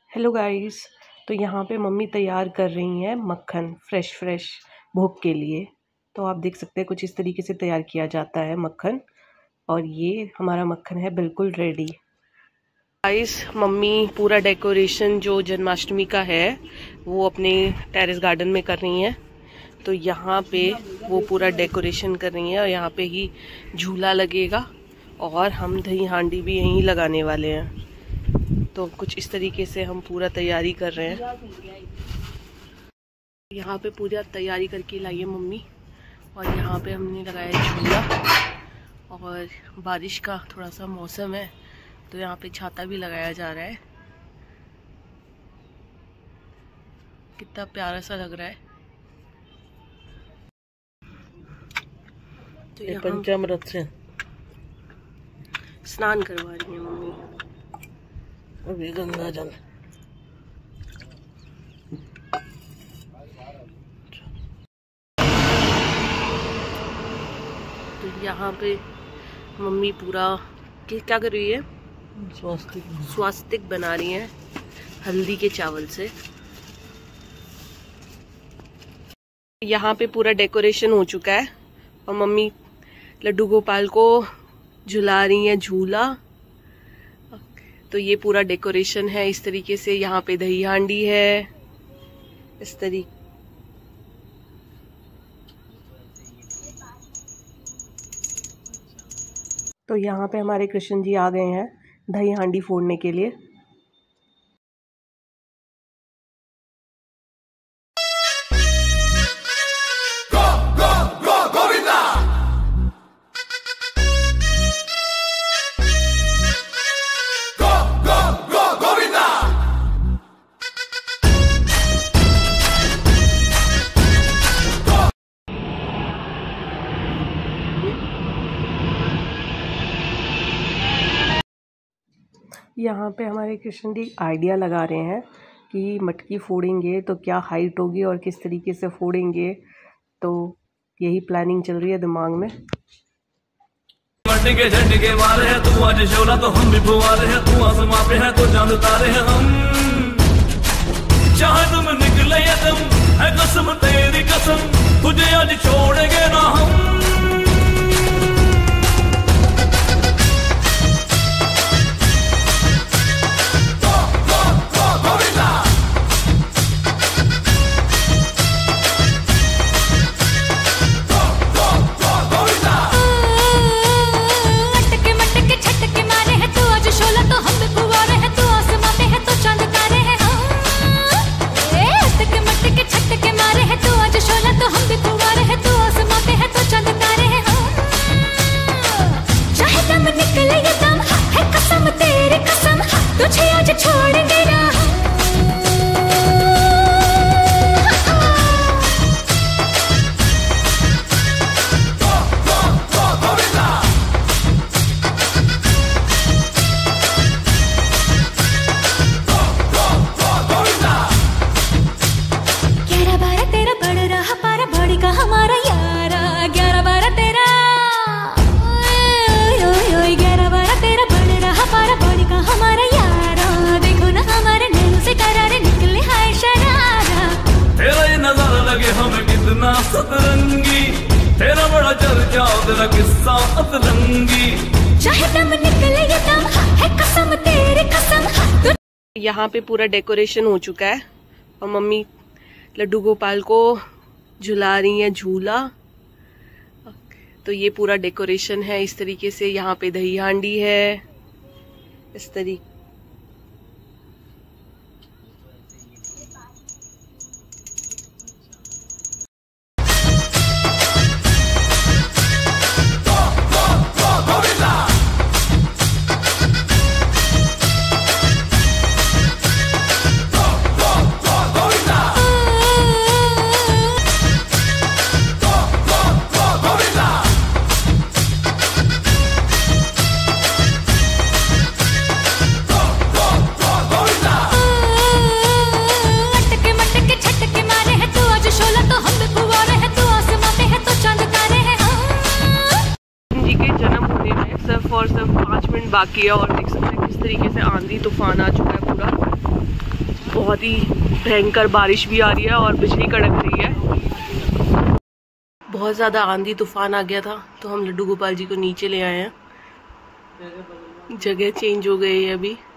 Hello guys. तो यहाँ पे मम्मी तैयार कर रही हैं मक्खन फ्रेश भोग के लिए। तो आप देख सकते हैं कुछ इस तरीके से तैयार किया जाता है मक्खन, और ये हमारा मक्खन है बिल्कुल रेडी। गाइस, मम्मी पूरा डेकोरेशन जो जन्माष्टमी का है वो अपने टेरेस गार्डन में कर रही हैं। तो यहाँ पे वो पूरा डेकोरेशन कर रही हैं और यहाँ पे ही झूला लगेगा और हम दही हांडी भी यहीं लगाने वाले हैं। तो कुछ इस तरीके से हम पूरा तैयारी कर रहे हैं। यहाँ पे पूरा तैयारी करके लाई है मम्मी, और यहाँ पे हमने लगाया झूला, और बारिश का थोड़ा सा मौसम है तो यहाँ पे छाता भी लगाया जा रहा है। कितना प्यारा सा लग रहा है। तो ये पंचामृत से स्नान करवा रही है मम्मी, अभी गंगा जल। तो यहाँ पे मम्मी पूरा क्या कर रही है, स्वास्तिक बना रही है हल्दी के चावल से। यहाँ पे पूरा डेकोरेशन हो चुका है और मम्मी लड्डू गोपाल को झुला रही है झूला। तो ये पूरा डेकोरेशन है इस तरीके से। यहाँ पे दही हांडी है इस तरीके। तो यहाँ पे हमारे कृष्ण जी आ गए हैं दही हांडी फोड़ने के लिए। यहाँ पे हमारे कृष्ण जी आइडिया लगा रहे हैं कि मटकी फोड़ेंगे तो क्या हाइट होगी और किस तरीके से फोड़ेंगे। तो यही प्लानिंग चल रही है दिमाग में। मट्टी के झंडे के मारे हैं, तू आज शोला तो हम भी फुवारे हैं, तू आसमां पे है तो चांद तारे हैं हम। चाहे तुम निकले या तुम है कसम तेरी कसम, तुझे आज छोड़ेंगे ना हम। सतरंगी तेरा बड़ा चर्चा, तेरा किस्सा अतरंगी। चाहे दम निकले या दम है कसम तेरी कसम। यहाँ पे पूरा डेकोरेशन हो चुका है और मम्मी लड्डू गोपाल को झुला रही है झूला। तो ये पूरा डेकोरेशन है इस तरीके से। यहाँ पे दही हांडी है इस तरीके। और सिर्फ 5 मिनट बाकी है और देख सकते हैं किस तरीके से आंधी तूफान आ चुका है पूरा। बहुत ही भयंकर बारिश भी आ रही है और बिजली कड़क रही है। बहुत ज़्यादा आंधी तूफान आ गया था तो हम लड्डू गोपाल जी को नीचे ले आए हैं। जगह चेंज हो गई है अभी।